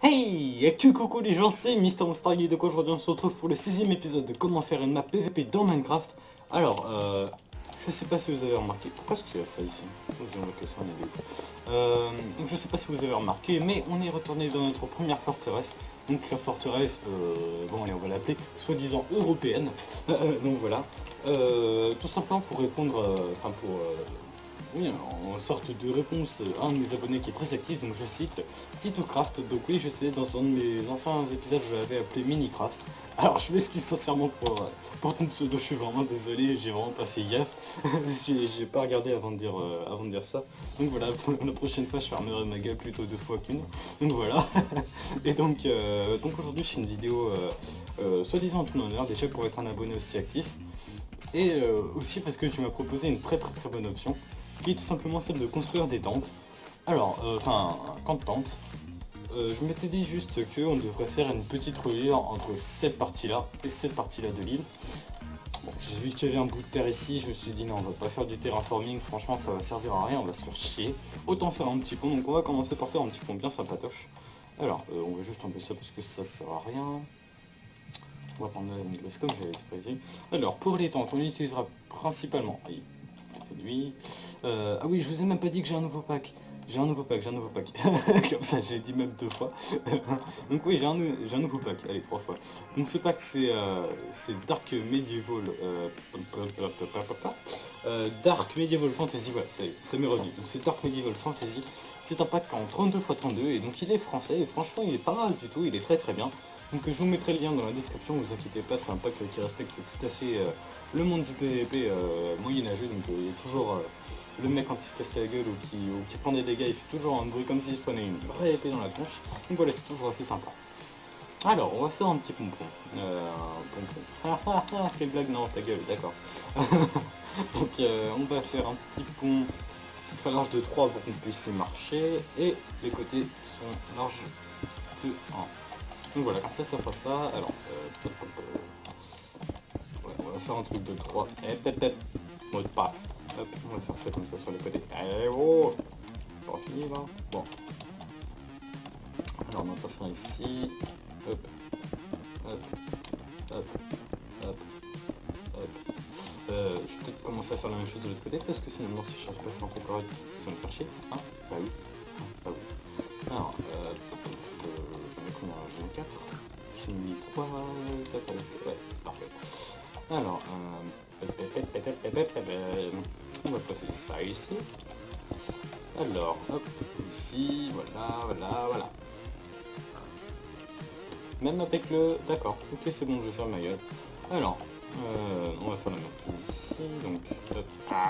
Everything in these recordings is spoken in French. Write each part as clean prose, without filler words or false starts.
Hey, et que coucou les gens, c'est Mister Monster Guide. Donc aujourd'hui on se retrouve pour le 6ème épisode de comment faire une map PVP dans Minecraft. Alors, je sais pas si vous avez remarqué, pourquoi est-ce qu'il y a ça ici? Donc je sais pas si vous avez remarqué, mais on est retourné dans notre première forteresse. Donc la forteresse, bon allez on va l'appeler, soi-disant européenne. Donc voilà, tout simplement pour répondre, oui, en sorte de réponse à un de mes abonnés qui est très actif, donc je cite TitoCraft. Donc oui, je sais, dans un de mes anciens épisodes, je l'avais appelé Minicraft. Alors je m'excuse sincèrement pour ton pseudo, je suis vraiment désolé, j'ai vraiment pas fait gaffe. j'ai pas regardé avant de dire ça. Donc voilà, pour la prochaine fois, je fermerai ma gueule plutôt 2 fois qu'une. Donc voilà. Et donc aujourd'hui, je fais une vidéo soi-disant en ton honneur, déjà pour être un abonné aussi actif. Et aussi parce que tu m'as proposé une très bonne option, qui est tout simplement celle de construire des tentes. Alors, un camp de tente. Je m'étais dit juste qu'on devrait faire une petite reliure entre cette partie-là et cette partie-là de l'île. Bon, j'ai vu qu'il y avait un bout de terre ici, je me suis dit non, on va pas faire du terraforming, franchement ça va servir à rien, on va se faire chier. Autant faire un petit pont, donc on va commencer par faire un petit pont bien sympatoche. Alors, on va juste enlever ça parce que ça sert à rien. On va prendre une glace comme j'avais expliqué. Alors, pour les tentes, on utilisera principalement... Aïe, c'est lui. Ah oui, je vous ai même pas dit que j'ai un nouveau pack. J'ai un nouveau pack. Comme ça, j'ai dit même 2 fois. Donc oui, j'ai un nouveau pack. Allez, 3 fois. Donc ce pack, c'est Dark Medieval... Dark Medieval Fantasy, voilà, ça m'est revenu. Donc c'est Dark Medieval Fantasy. C'est un pack en 32×32 et donc il est français et franchement il est pas mal du tout, il est très bien. Donc je vous mettrai le lien dans la description, vous inquiétez pas, c'est un pack qui respecte tout à fait le monde du PvP moyenâgeux, donc il y a toujours le mec quand il se casse la gueule ou qui prend des dégâts, il fait toujours un bruit comme s'il se prenait une vraie épée dans la tronche, donc voilà, c'est toujours assez sympa. Alors, on va faire un petit pompon. Pompon. Quelle blague, non, ta gueule, d'accord. Donc on va faire un petit pont qui sera large de 3 pour qu'on puisse y marcher, et les côtés sont larges de 1. Donc voilà, comme ça fera ça. Alors, ouais, on va faire un truc de 3. Et peut-être mot de passe. Hop, on va faire ça comme ça sur les côtés. Eh oh, pas fini là. Bon. Alors on va passer ici. Hop, hop, hop, hop, hop. Je vais peut-être commencer à faire la même chose de l'autre côté parce que finalement si je cherche pas à faire un truc correct, ça va me faire chier. Hein, bah oui. Bah oui. Alors, j'en ai combien? J'en ai 4. J'ai mis 3, 4, ouais, c'est parfait. Alors, on va passer ça ici. Alors, hop, ici, voilà. Même avec le... D'accord, ok, c'est bon, je vais faire ma gueule. Alors, on va faire la même chose ici, donc... Hop.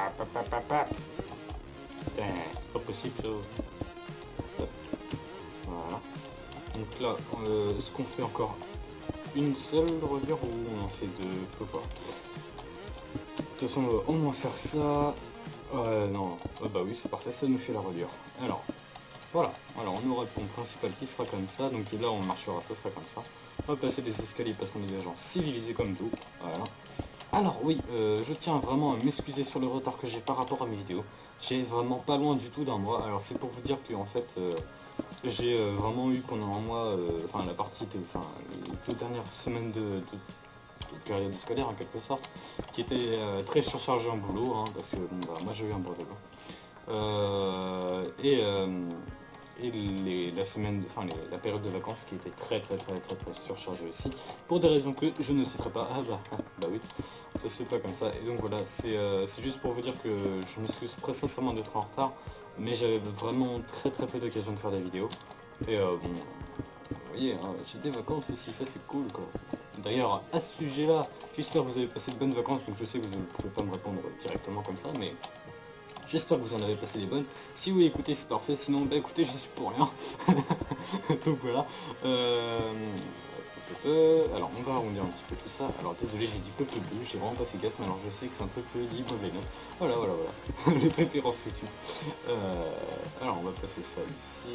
Putain, c'est pas possible, ça. Hop. Voilà. Donc là, est-ce qu'on fait encore une seule reliure ou on en fait 2? Faut voir. De toute façon, on va au moins faire ça. Non, bah oui, c'est parfait, ça nous fait la reliure. Alors, voilà, on aura le pont principal qui sera comme ça, donc là on marchera, ça sera comme ça. On va passer des escaliers parce qu'on est des gens civilisés comme tout, voilà. Alors oui, je tiens vraiment à m'excuser sur le retard que j'ai par rapport à mes vidéos. J'ai vraiment pas loin du tout d'un mois, alors c'est pour vous dire que en fait, j'ai vraiment eu pendant un mois, les 2 dernières semaines de période scolaire en quelque sorte, qui était très surchargé en boulot, hein, parce que bon, bah, moi j'ai eu un brevet. La semaine, la période de vacances qui était très surchargée aussi, pour des raisons que je ne citerai pas. Ah bah oui, ça se fait pas comme ça. Et donc voilà, c'est juste pour vous dire que je m'excuse très sincèrement d'être en retard, mais j'avais vraiment très peu d'occasion de faire des vidéos. Et bon, vous voyez, hein, j'ai des vacances aussi, ça c'est cool quoi. D'ailleurs, à ce sujet-là, j'espère que vous avez passé de bonnes vacances, donc je sais que vous ne pouvez pas me répondre directement comme ça, mais j'espère que vous en avez passé des bonnes. Si oui, écoutez, c'est parfait, sinon, bah écoutez, j'y suis pour rien. Donc voilà. Alors, on va arrondir un petit peu tout ça. Alors, désolé, j'ai dit peuple bleu, j'ai vraiment pas fait gaffe, mais alors je sais que c'est un truc que dit mauvais notes. Voilà. Les préférences YouTube. Alors, on va passer ça ici.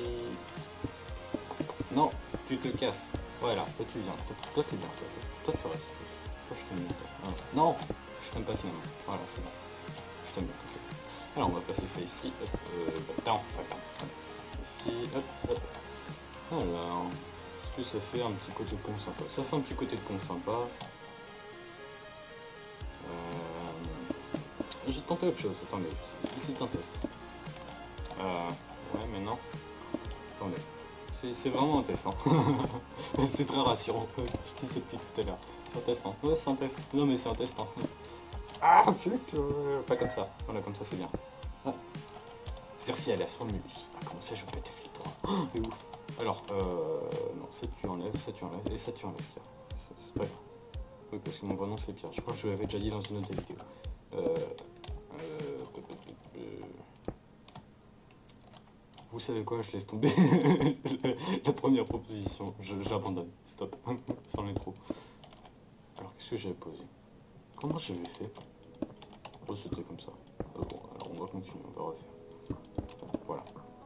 Non, tu te casses. Voilà, toi tu viens. Toi t'es bien, toi tu restes. Toi je t'aime bien. Voilà. Non, je t'aime pas finalement. Voilà, c'est bon. Je t'aime bien, t'inquiète. Alors on va passer ça ici. Hop, attends. Ici, hop. Alors, est-ce que ça fait un petit côté pont sympa? Ça fait un petit côté de pont sympa. J'ai tenté autre chose, attendez, c'est un test. Ouais, mais non. Attendez. C'est vraiment un test, hein. C'est très rassurant. Je dis ça depuis tout à l'heure. C'est un test, hein. Ouais, c'est un test. Non, mais c'est un test, hein. Ah, pas comme ça. Voilà, comme ça, c'est bien. Ah. Zerfi, elle a son mus. Ah, comment ça, je vais péter filtre. Oh, c'est ouf. Alors, non, ça tu enlèves, et ça tu enlèves, Pierre. C'est pas grave. Oui, parce que mon vrai nom, c'est Pierre. Je crois que je l'avais déjà dit dans une autre vidéo. Vous savez quoi, je laisse tomber la première proposition, j'abandonne, stop, ça en est trop. Alors qu'est-ce que j'avais posé? Comment j'avais fait? Oh, c'était comme ça. Bon, alors on va continuer, on va refaire. Voilà.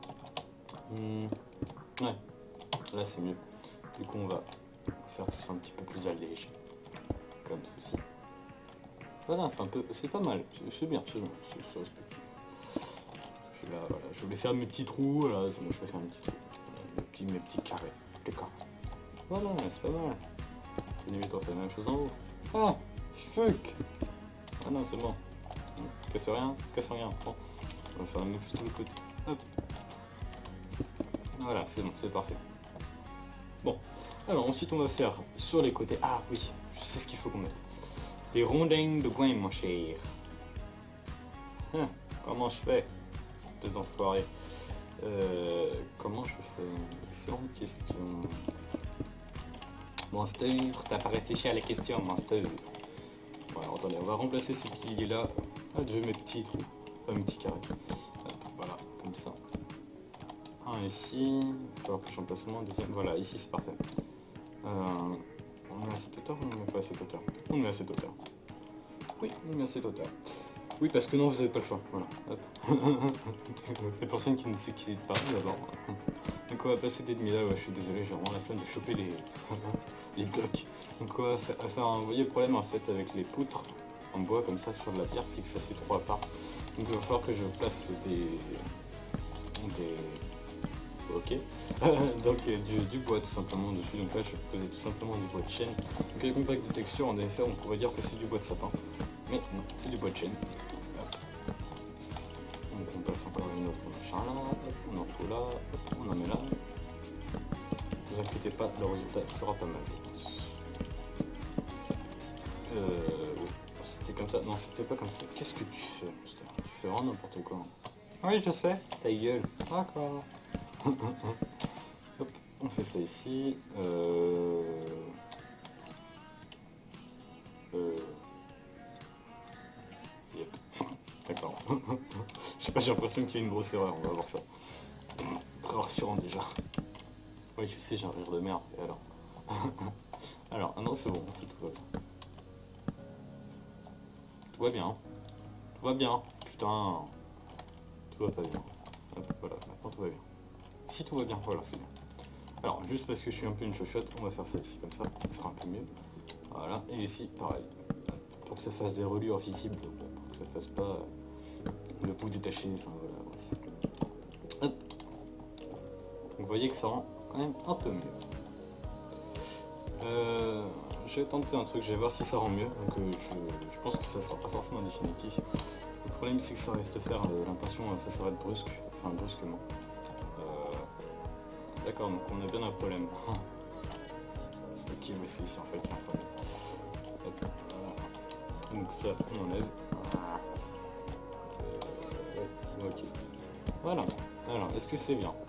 Ouais, là c'est mieux. Du coup on va faire tout ça un petit peu plus allégé. Comme ceci. Voilà, c'est pas mal, c'est bien, c'est respectif. Là, voilà, je voulais faire mes petits trous, là c'est bon, je vais faire mes petits trous, mes petits carrés, voilà, c'est pas mal. Limite on fait la même chose en haut. Ah, fuck. Ah non, c'est bon, ça casse rien, bon. On va faire la même chose de l'autre côté, hop. Voilà, c'est bon, c'est parfait. Bon, alors ensuite on va faire sur les côtés, ah oui, je sais ce qu'il faut qu'on mette. Des rondins de coin, mon cher. Comment je fais? Espèce d'enfoiré. Comment je fais? Excellente question. Monster, t'as pas réfléchi à la question, Monster. Voilà, attendez, on va remplacer ces piliers là. Ah, je vais mes petits trous, pas mes petits carrés. Voilà, comme ça. Un ici, il va falloir que j'en place au moins un deuxième. Voilà, ici c'est parfait. On met à cette hauteur ou on met pas à cette hauteur? On met à cette hauteur. Oui, on met à cette hauteur. Oui, parce que non, vous n'avez pas le choix. Voilà, hop. Les personnes qui ne s'excitent pas d'abord. Donc on va passer des demi là, ouais, je suis désolé, j'ai vraiment la flemme de choper les, les blocs. Donc on va faire un... Vous voyez le problème en fait avec les poutres en bois comme ça sur de la pierre, c'est que ça fait trop à part. Donc il va falloir que je place des... Ok. Donc du bois tout simplement dessus. Donc là je vais poser tout simplement du bois de chêne. Donc avec une plaque de texture, en effet on pourrait dire que c'est du bois de sapin. Mais non, c'est du bois de chêne. Donc on passe encore une autre machin là, on en fout là, on en met là. Ne vous inquiétez pas, le résultat sera pas mal, je pense. Oui, c'était comme ça. Non, c'était pas comme ça. Qu'est-ce que tu fais? Tu fais vraiment n'importe quoi. Oui, je sais. Ta gueule. D'accord. Hop, on fait ça ici. Yep. D'accord. Je sais pas, j'ai l'impression qu'il y a une grosse erreur, on va voir ça. Très rassurant déjà. Oui, je sais, j'ai un rire de merde, et alors. Alors, ah non, c'est bon, en fait, tout va bien. Tout va bien. Tout va bien. Putain. Tout va pas bien. Hop, voilà, maintenant tout va bien. Si tout va bien, voilà, c'est bien. Alors, juste parce que je suis un peu une chochotte, on va faire ça ici comme ça sera un peu mieux. Voilà, et ici, pareil. Pour que ça fasse des reliures visibles, pour que ça fasse pas le bout détaché, enfin voilà, bref. Hop. Donc vous voyez que ça rend quand même un peu mieux. Je vais tenter un truc, je vais voir si ça rend mieux. Donc je pense que ça sera pas forcément définitif. Le problème c'est que ça reste faire l'impression ça s'arrête brusque, enfin brusquement. D'accord, donc on a bien un problème. Ok, mais c'est ici en fait qu'il y a un problème. Hop, voilà. Donc ça on enlève. Ok. Voilà. Alors, est-ce que c'est bien?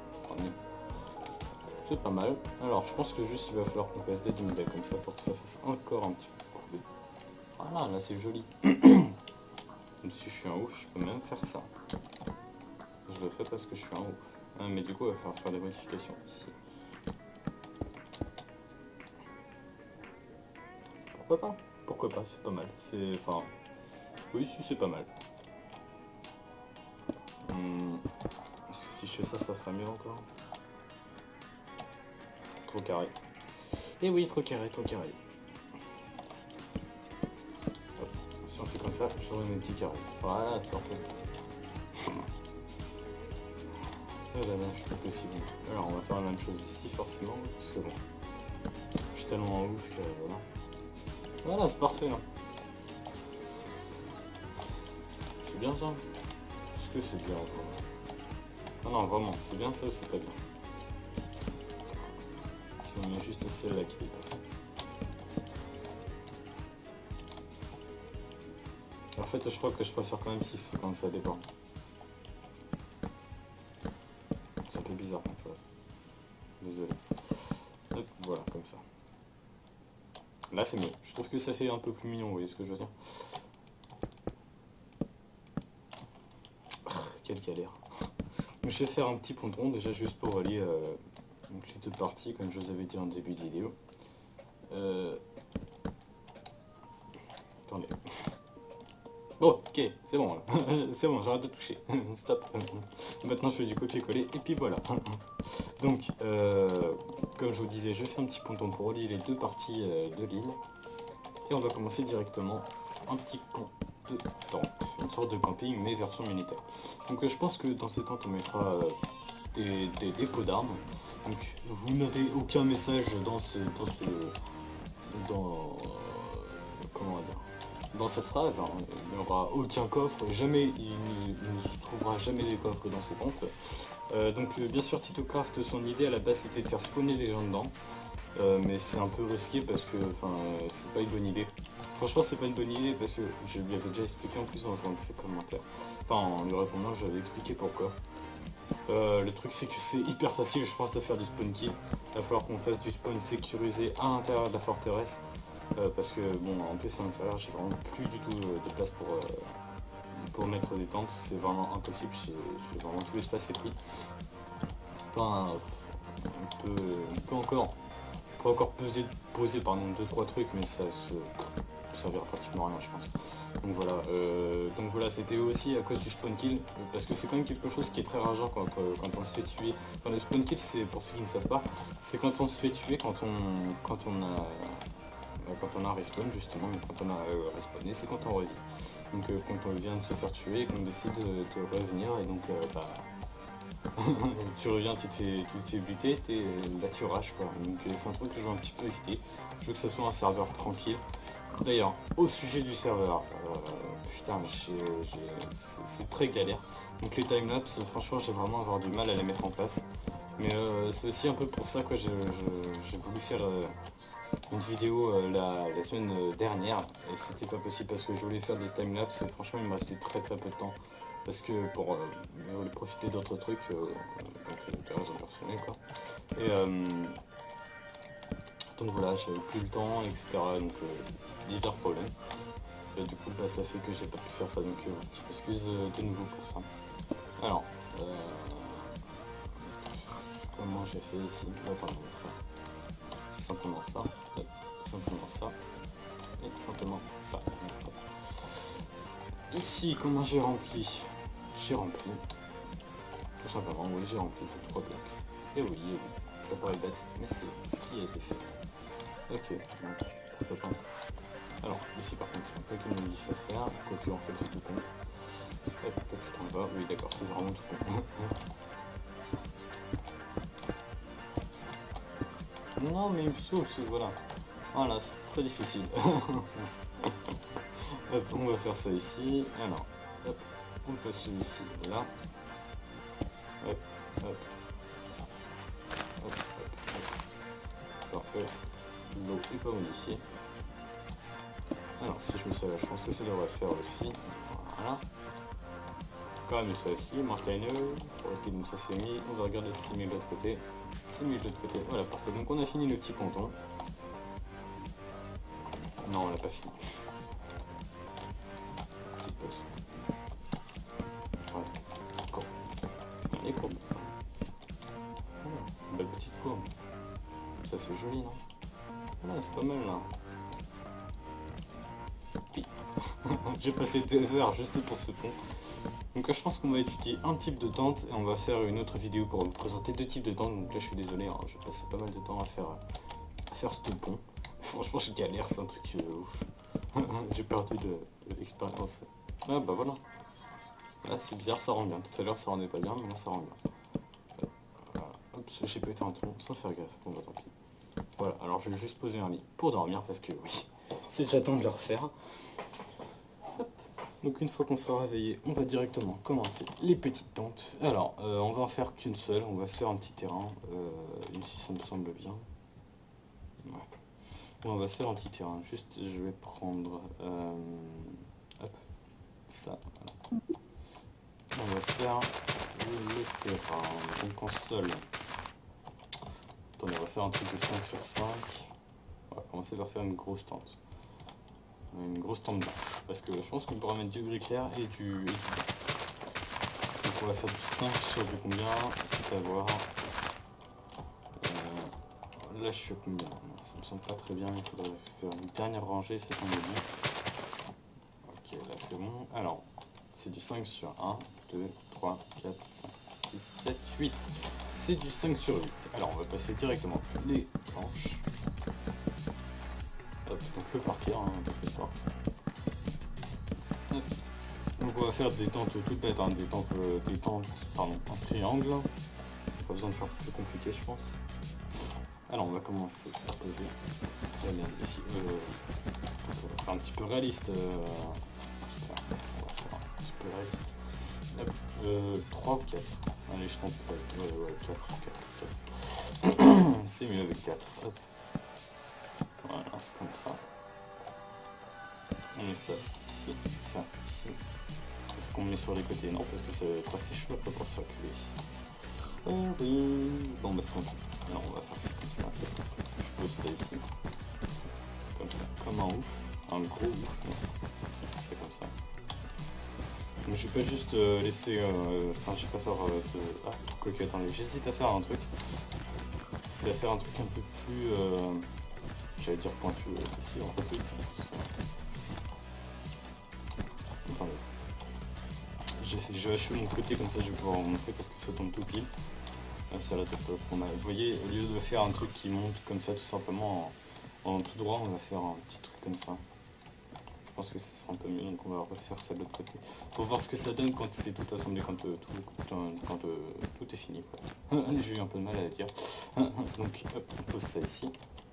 C'est pas mal. Alors, je pense que juste il va falloir qu'on passe des modèles comme ça pour que ça fasse encore un petit peu couler. Voilà, là c'est joli. Même si je suis un ouf, je peux même faire ça. Je le fais parce que je suis un ouf. Ah, mais du coup, il va falloir faire des modifications ici. Pourquoi pas? Pourquoi pas? C'est pas mal. C'est... Enfin... Oui, si, c'est pas mal. Est-ce que si je fais ça, ça sera mieux encore? Trop carré. Et oui, trop carré, trop carré. Hop. Si on fait comme ça, j'aurai mes petits carrés. Voilà, c'est parfait. Ah la neige, c'est pas possible. Alors on va faire la même chose ici forcément, parce que bon, je suis tellement en ouf que voilà. Voilà, c'est parfait. Hein. C'est bien ça. Est-ce que c'est bien vraiment? Ah non, vraiment, c'est bien ça ou c'est pas bien? Si on met juste celle-là qui dépasse. En fait, je crois que je préfère quand même 6 quand ça dépend. C'est un peu bizarre en fait. Désolé. Hop, voilà, comme ça. Là c'est mieux. Je trouve que ça fait un peu plus mignon, vous voyez ce que je veux dire. Quelle galère. Donc, je vais faire un petit ponton déjà juste pour relier donc les deux parties comme je vous avais dit en début de vidéo. Attendez. Oh, ok, c'est bon, c'est bon, j'arrête de toucher. Stop. Maintenant je fais du copier-coller et puis voilà. Donc, comme je vous disais, je fais un petit ponton pour relier les deux parties de l'île. Et on va commencer directement un petit camp de tente. Une sorte de camping mais version militaire. Donc je pense que dans ces tentes on mettra des dépôts d'armes. Donc vous n'avez aucun message comment dire, dans cette phrase, hein. Il n'y aura aucun coffre, jamais il ne se trouvera jamais des coffres dans ces tentes. Donc bien sûr TitoCraft, son idée à la base c'était de faire spawner les gens dedans. Mais c'est un peu risqué parce que c'est pas une bonne idée. Franchement c'est pas une bonne idée parce que je lui avais déjà expliqué en plus dans un de ses commentaires. Enfin en lui répondant j'avais expliqué pourquoi. Le truc c'est que c'est hyper facile je pense de faire du spawn kill. Il va falloir qu'on fasse du spawn sécurisé à l'intérieur de la forteresse. Parce que bon en plus à l'intérieur j'ai vraiment plus du tout de place pour mettre des tentes. C'est vraiment impossible, j'ai vraiment tout l'espace est pris. Enfin on peut encore poser pardon 2-3 trucs mais ça servira pratiquement à rien je pense. Donc voilà c'était aussi à cause du spawn kill parce que c'est quand même quelque chose qui est très rageant quand on se fait tuer. Enfin le spawn kill c'est pour ceux qui ne savent pas, c'est quand on se fait tuer quand on a respawn justement, mais quand on a respawné c'est quand on revit. Donc quand on vient de se faire tuer et qu'on décide de revenir et donc tu reviens, tu te fais buter, là tu rages quoi. Donc c'est un truc que je veux un petit peu éviter. Je veux que ce soit un serveur tranquille. D'ailleurs, au sujet du serveur, putain, c'est très galère. Donc les timelapses, franchement, j'ai vraiment avoir du mal à les mettre en place. Mais c'est aussi un peu pour ça que j'ai voulu faire une vidéo la semaine dernière et c'était pas possible parce que je voulais faire des timelapses et franchement il me restait très peu de temps. Parce que je voulais profiter d'autres trucs, donc des raisons personnelles quoi. Et donc voilà, j'avais plus le temps, etc. Donc divers problèmes. Et du coup ça fait que j'ai pas pu faire ça, donc je m'excuse de nouveau pour ça. Alors, comment j'ai fait ici? Attends, on va faire simplement ça, simplement ça, et simplement ça. Ici, comment j'ai rempli? J'ai rempli. Tout simplement, oui, j'ai rempli les 3 blocs. Et oui, ça paraît bête, mais c'est ce qui a été fait. Ok, donc, pourquoi pas. Alors, ici par contre, il y a quelques modifications à faire, quoique en fait c'est tout con. Hop, tout en bas, oui d'accord, c'est vraiment tout con. Non mais il me saoule, voilà. Voilà, c'est très difficile. Hop, on va faire ça ici. Alors, hop, on passe celui-ci là. Hop, hop, hop, hop, hop. Parfait. L'eau est pas modifiée. Alors, si je me suis à la chance, ça devrait le faire aussi. Voilà. Quand même, il faut ici, marche liner. Ok, donc ça c'est mis. On va regarder si c'est mis de l'autre côté. C'est mis de l'autre côté. Voilà, parfait. Donc on a fini le petit ponton. Non, on l'a pas fini. Petite pause. Ouais. Courbe. C'est une courbe. Belle petite courbe. Ça c'est joli, non? Ah, c'est pas mal là. J'ai passé des heures juste pour ce pont. Donc je pense qu'on va étudier un type de tente et on va faire une autre vidéo pour vous présenter 2 types de tentes. Donc là je suis désolé, hein, j'ai passé pas mal de temps à faire ce pont. Franchement je galère, c'est un truc ouf. J'ai perdu de l'expérience. Ah bah voilà. Là c'est bizarre, ça rend bien. Tout à l'heure ça rendait pas bien, mais là ça rend bien. Oups, j'ai pas été un ton sans faire gaffe. Bon bah tant pis. Voilà, alors je vais juste poser un lit pour dormir parce que oui, c'est déjà temps de le refaire. Hop. Donc une fois qu'on sera réveillé, on va directement commencer les petites tentes. Alors, on va en faire qu'une seule, on va se faire un petit terrain, ici ça me semble bien. Ouais. On va se faire un petit terrain, juste je vais prendre hop, ça, voilà. On va se faire le terrain, donc en sol. Attendez, on va faire un truc de 5 sur 5. On va commencer par faire une grosse tente. Une grosse tente blanche, parce que je pense qu'on pourra mettre du gris clair et du blanc. Donc on va faire du 5 sur du combien, c'est à voir. Là je suis à combien? Ça me semble pas très bien, il faudrait faire une dernière rangée, ça semble bien. Ok, là c'est bon. Alors, c'est du 5 sur 1, 2, 3, 4, 5, 6, 7, 8. C'est du 5 sur 8. Alors on va passer directement les planches. Hop, donc le parquet en quelque sorte. Hop. Donc on va faire des tentes toutes bêtes, hein, des tentes, pardon, en triangle. Pas besoin de faire plus compliqué je pense. Alors on va commencer à poser. Ici, on va faire un petit peu réaliste. On va se faire un petit peu réaliste. Hop, 3 ou 4. Allez, je tente 4. C'est mieux avec 4. Hop. Voilà, comme ça. On met ça ici, ça ici. Est-ce qu'on met sur les côtés? Non, parce que ça va être assez chaud après pour circuler. Oh oui. Bon, bah c'est bon. Alors on va faire ça comme ça. Je pose ça ici. Comme ça, comme un ouf. Un gros ouf. C'est comme ça. Donc je vais pas juste laisser... Enfin, je vais pas faire de... Ah, quoique, attendez, j'hésite à faire un truc. C'est à faire un truc un peu plus... J'allais dire pointu ici, en fait, oui, c'est attendez. Je vais hacher mon côté, comme ça je vais pouvoir vous montrer parce que ça tombe tout pile. Ça la tête pour mal. Vous voyez, au lieu de faire un truc qui monte comme ça tout simplement en tout droit, on va faire un petit truc comme ça. Je pense que ce sera un peu mieux, donc on va refaire ça de l'autre côté. Pour voir ce que ça donne quand c'est tout assemblé, quand tout est fini. J'ai eu un peu de mal à la dire. Donc hop, on pose ça ici.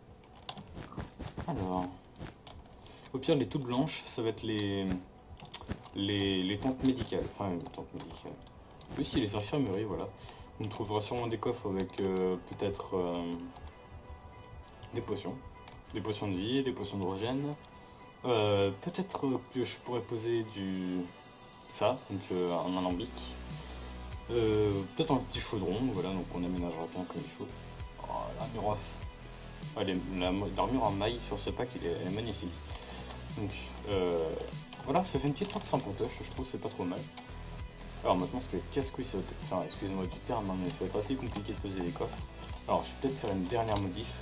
Alors, au pire les toutes blanches, ça va être les tentes médicales. Enfin, les tentes médicales. Oui, si, les infirmeries, voilà. On trouvera sûrement des coffres avec peut-être des potions de vie, des potions de régène. Peut-être que je pourrais poser donc un alambic. Peut-être un petit chaudron, voilà, donc on aménagera bien comme il faut. Oh, l'armure l'armure en maille sur ce pack, elle est magnifique. Donc voilà, ça fait une petite tente sympatoche, je trouve que c'est pas trop mal. Alors maintenant, ce qui va être casse-couille, enfin, excuse-moi du terme, mais ça va être assez compliqué de poser les coffres. Alors, je vais peut-être faire une dernière modif.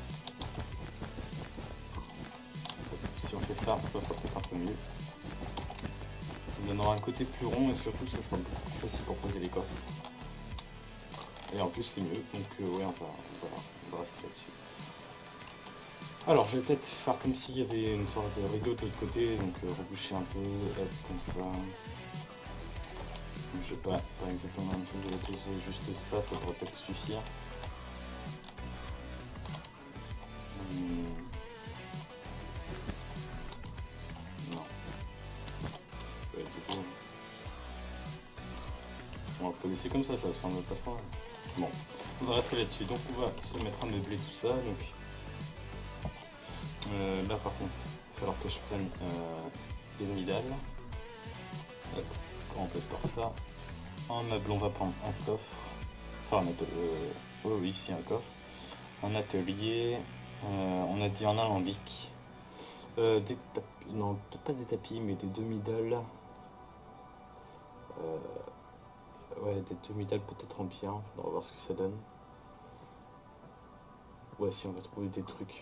Si on fait ça, ça sera peut-être un peu mieux. Ça donnera un côté plus rond et surtout, ça sera beaucoup plus facile pour poser les coffres. Et en plus, c'est mieux, donc ouais, on va rester là-dessus. Alors, je vais peut-être faire comme s'il y avait une sorte de rideau de l'autre côté, donc reboucher un peu, comme ça. Je vais pas faire exactement la même chose, je vais poser juste ça, ça pourrait peut-être suffire. Non. Ouais, du coup, on va le laisser comme ça me semble pas trop. Bon, on va rester là-dessus, donc on va se mettre à meubler tout ça. Donc là par contre, il va falloir que je prenne des demi-dalles. Quand on passe par ça, en meuble on va prendre un coffre, enfin un atelier, oh oui, ici un coffre, un atelier, on a dit un alambic, des tapis, non peut-être pas des tapis mais des demi-dalles, ouais des demi-dalles peut-être en pierre, on va voir ce que ça donne. Ouais, si on va trouver des trucs.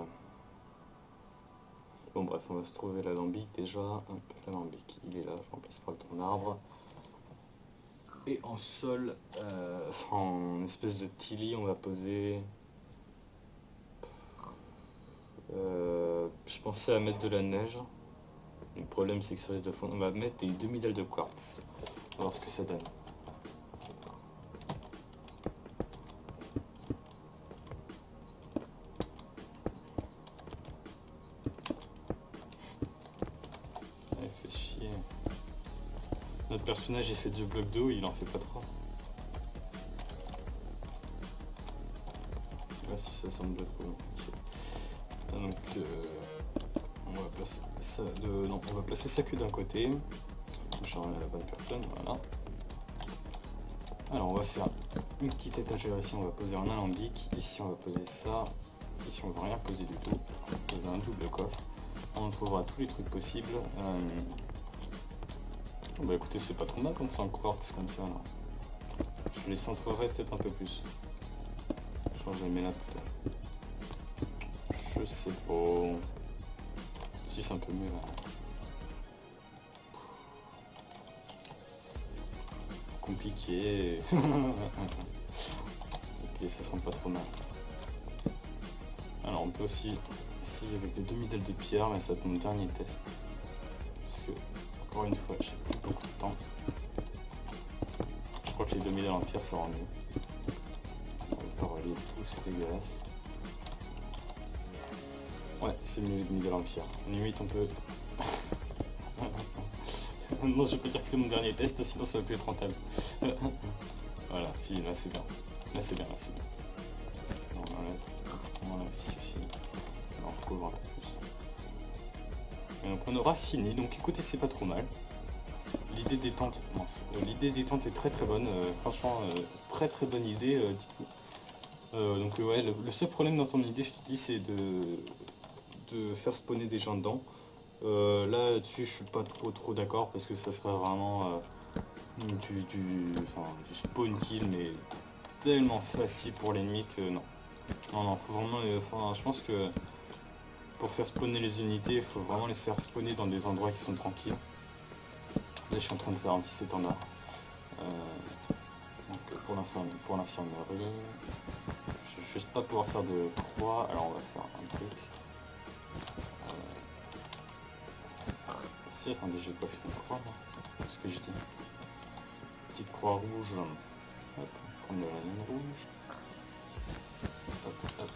Bon bref, on va se trouver l'alambic déjà. L'alambic, il est là, je remplace par le tronc d'arbre. Et en sol, en espèce de petit lit, on va poser... je pensais à mettre de la neige. Le problème c'est que ça risque de fondre. On va mettre des demi-dalles de quartz. On va voir ce que ça donne. personnage est fait de blocs d'eau, il en fait pas 3. Là si ça semble trop. Okay. Donc on va placer ça non, on va placer sa queue d'un côté. Je remets à la bonne personne, voilà. Alors on va faire une petite étagère ici, on va poser un alambic, ici on va poser ça, ici on va rien poser du tout, on va poser un double coffre, on trouvera tous les trucs possibles. Bah écoutez, c'est pas trop mal quand c'est en quartz comme ça là. Je les centrerai peut-être un peu plus. Je crois que je les mets là plutôt. Je sais pas. Si c'est un peu mieux là. Compliqué. Ok, ça sent pas trop mal. Alors on peut aussi essayer avec des demi-dalles de pierre, mais ça va être mon dernier test. Parce que, encore une fois, j'ai plus beaucoup de temps. Je crois que les demi-dalles en pierre ça rend mieux. On va pas relier tout, c'est dégueulasse. Ouais, c'est mieux les demi-dalles en pierre. Limite on peut... Non, je peux dire que c'est mon dernier test, sinon ça va plus être rentable. Voilà, si, là c'est bien. Là c'est bien, là c'est bien. On enlève ici aussi. On recouvre un peu plus. Et donc on aura fini, donc écoutez, c'est pas trop mal. L'idée des tentes, l'idée des tentes est très très bonne. Franchement, très très bonne idée, dites-vous. Donc ouais, le seul problème dans ton idée, je te dis, c'est de faire spawner des gens dedans. Là-dessus, je suis pas trop d'accord parce que ça serait vraiment du spawn kill, mais tellement facile pour l'ennemi que non. Non, faut vraiment, je pense que pour faire spawner les unités, il faut vraiment les faire spawner dans des endroits qui sont tranquilles. Là, je suis en train de faire un petit étendard. Donc pour l'infirmerie, je vais juste pas pouvoir faire de croix, alors on va faire un truc. Si, attendez, j'ai pas fait une croix là. C'est ce que je dis. Petite croix rouge. Hop, prendre de la ligne rouge. Hop, hop,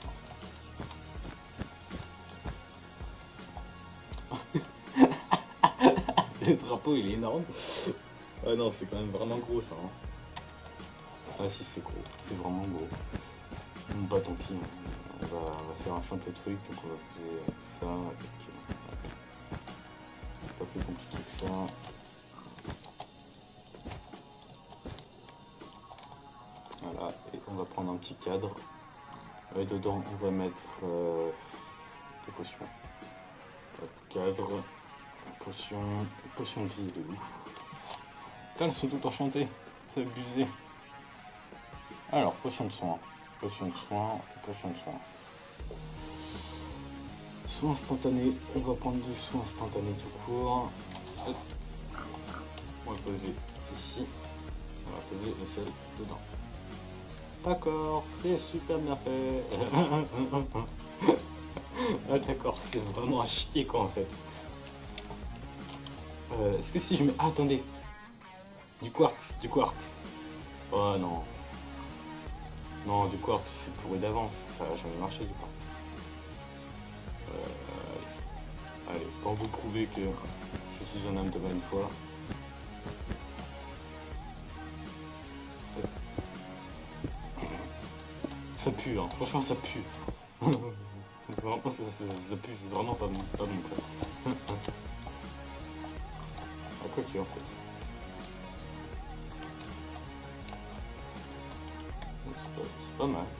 hop. Le drapeau il est énorme. Ah non, c'est quand même vraiment gros ça. Hein. Ah si, c'est gros, c'est vraiment gros. Bah tant pis, on va faire un simple truc, donc on va poser ça avec... Pas plus compliqué que ça. Voilà, et on va prendre un petit cadre. Et dedans, on va mettre des potions. Hop, cadre, potion de vie, de ouf. Putain, elles sont toutes enchantées, c'est abusé. Alors, potion de soin, potion de soin, potion de soin. Soin instantané, on va prendre du soin instantané tout court. Hop. On va poser ici, on va poser le seul dedans. D'accord, c'est super bien fait. Ah d'accord, c'est vraiment à chier quoi en fait. Est-ce que si je mets... Ah, attendez. Du quartz, du quartz. Oh non. Non, du quartz, c'est pourri d'avance. Ça va jamais marcher du quartz. Allez, pour vous prouver que je suis un homme de bonne foi. Ça pue, hein. Franchement ça pue. Vraiment, ça pue vraiment pas bon quoi. À quoi que en fait. C'est pas mal.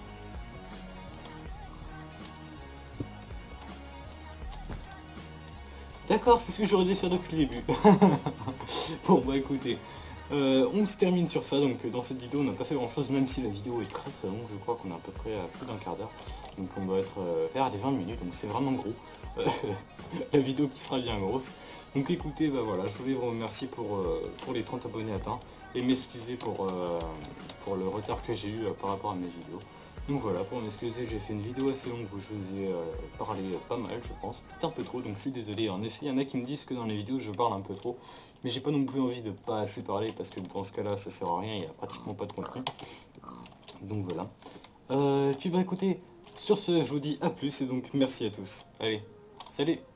D'accord, c'est ce que j'aurais dû faire depuis le début. Bon bah écoutez, on se termine sur ça, donc dans cette vidéo on n'a pas fait grand chose, même si la vidéo est très très longue, je crois qu'on est à peu près à plus d'un quart d'heure, donc on doit être vers les 20 minutes, donc c'est vraiment gros, la vidéo qui sera bien grosse. Donc écoutez, bah voilà, je voulais vous remercier pour les 30 abonnés atteints, et m'excuser pour le retard que j'ai eu par rapport à mes vidéos. Donc voilà, pour m'excuser, j'ai fait une vidéo assez longue où je vous ai parlé pas mal, je pense, peut-être un peu trop, donc je suis désolé. En effet, il y en a qui me disent que dans les vidéos, je parle un peu trop, mais j'ai pas non plus envie de pas assez parler, parce que dans ce cas-là, ça sert à rien, il n'y a pratiquement pas de contenu. Donc voilà. Puis bah écoutez, sur ce, je vous dis à plus, et donc merci à tous. Allez, salut!